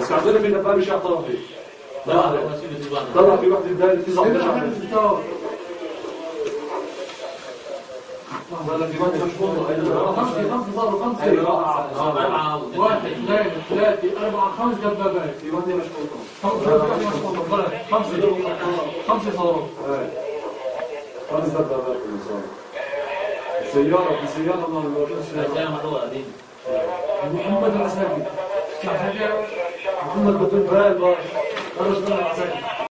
بس عندنا في دبابه شاع طرفي. طلع في وحده دايره 19. ولا في واحد مشهور خمسة واحد اثنين ثلاثة أربعة 5 دبابات في واحدة مشهورة خمسة صاروخ 5 دبابات السيارة في سيارة محمد العساكر محمد بدون فايل رجل العساكر